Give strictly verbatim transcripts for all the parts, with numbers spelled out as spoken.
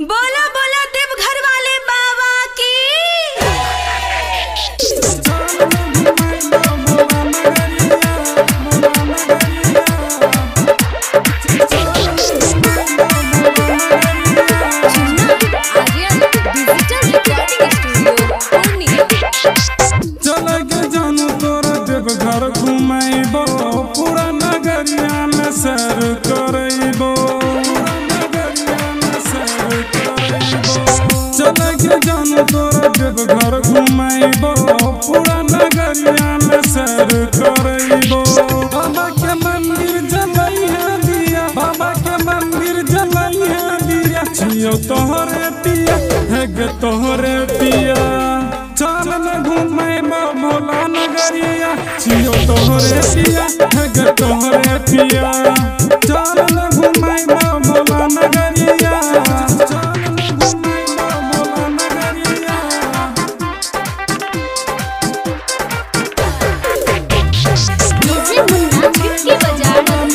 बोला बोला देवघर वाले बाबा की। घर घुमाइबो पूरा नगरिया में सैर करइबो, चल के जानो तोरा देवघर घुमाइबो पूरा नगरिया में सैर करइबो। बाबा के मंदिर जलइहा दिया, बाबा के मंदिर जलइहा दिया, छियो तोहरे पिया है गे तोहरे पिया। चल न घुमाइबो भोला नगरिया, छियो तोहरे पिया है गे तोहरे पिया। चल न घुमाइबो भोला नगरिया, चल न घुमाइबो भोला नगरिया। डीजे मुन्ना किसकी बजा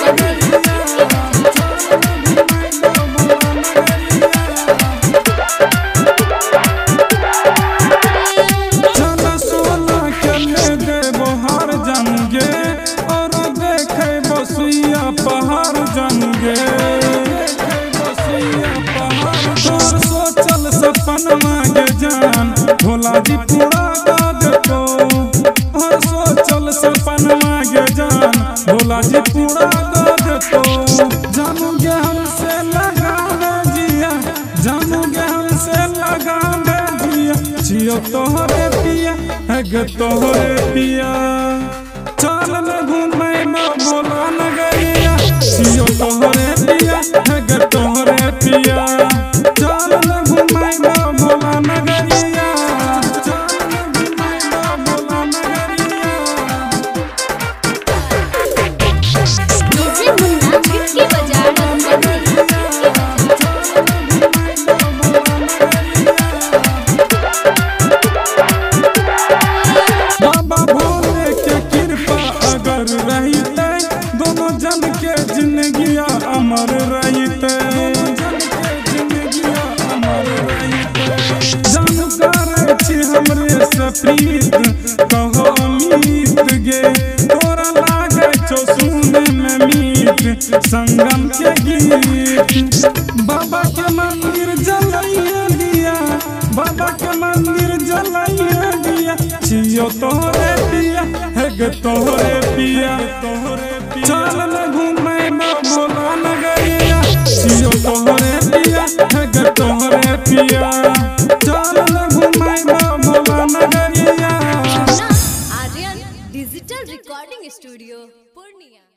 पहाड़ जानुगे तोर सोचल सपन मांगे जान भोला जी पूरा कर देतो। हर सोचल सपन मांगे जान भोला जी पूरा कर देतो। जानूगे हमसे लगावे जिया, जानूगे हमसे लगावे जिया, छियो तोहरे पिया है गे तोहरे पिया। चल न घुमाइबो भोला नगरिया, छियो तोहरे पिया है गे तोहरे पिया। चल न घुमाइबो भोला नगरिया, चल न घुमाइबो भोला नगरिया। डीजे मुन्ना किसकी बजा बाबा भोले के कृपा अगर रहते दोनों जन के जिंदगिया अमर रहते, जानकार छी हमरे से प्रीत कहो अमीत गे। तोरा लागे छो सुने में मीत संगम के गीत। बाबा के मंदिर जलाइए दिया, बाबा के मंदिर जलाइए दिया, छियो तोहरे पिया है गे तोहरे पिया। चल न घुमाइबो भोला नगरिया, छियो तोहरे पिया है गे तोहरे पिया। चल न घुमाइबो भोला नगरिया। Aryan digital recording studio Purnia.